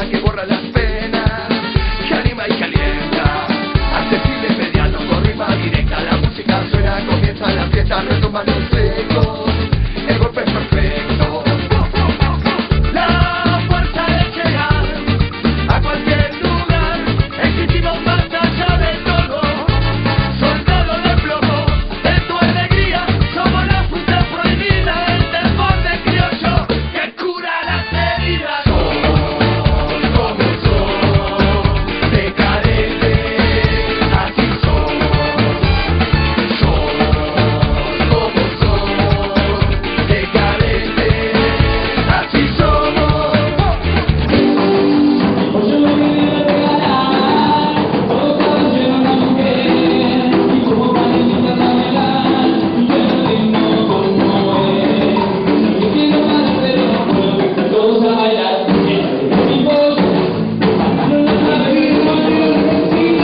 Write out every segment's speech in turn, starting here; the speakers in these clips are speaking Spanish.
que borra las penas, que anima y calienta, accesible, inmediato, con rima directa. La música suena, comienza la fiesta, retumban los ecos, el golpe es perfecto. La fuerza de llegar a cualquier lugar, existimos más allá de todo, soldado de plomo, de tu alegría, somos la fruta prohibida, el temor de criollo que cura las heridas. Somos como son, decadentes, así somos. Somos como son, decadentes, así somos. Yo me quería regalar todo caballero a una mujer y como panelita bailar y yo no tengo como es. Yo quiero más pero no todos a bailar es mi voz. No lo sabe mi voz, mi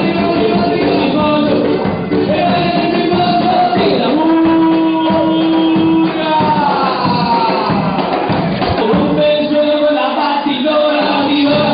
voz. Sigue la murga como un pechuelo con la batidora, la batidora.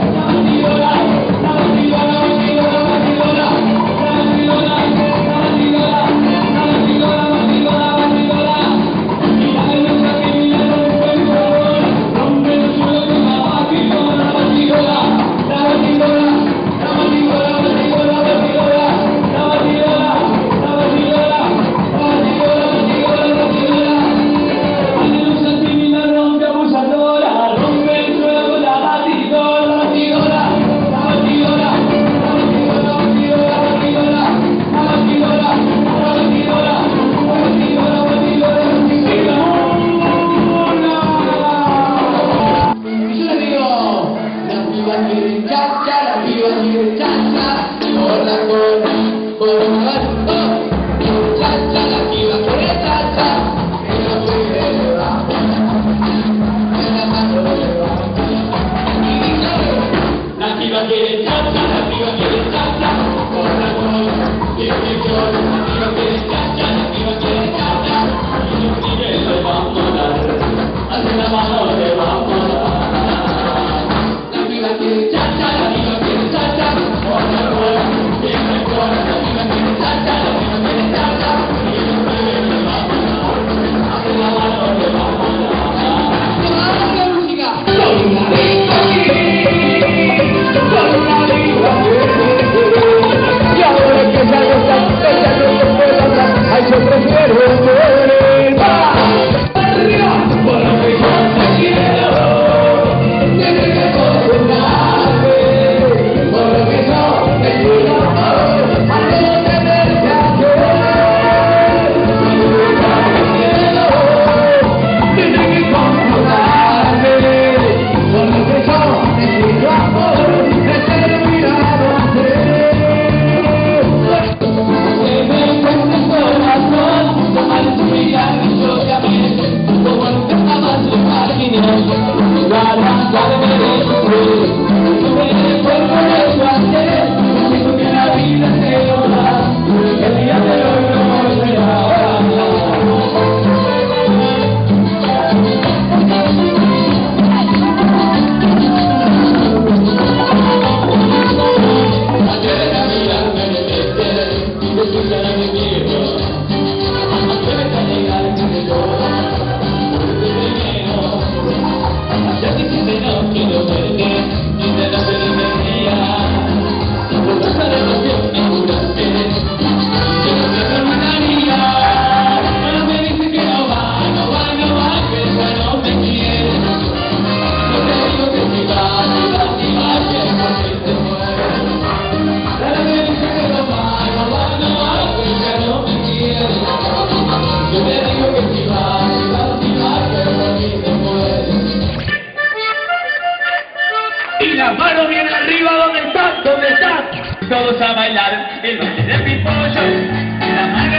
Y las manos bien arriba, ¿dónde están? ¿Dónde están? Todos a bailar el baile de Pipollo. La mano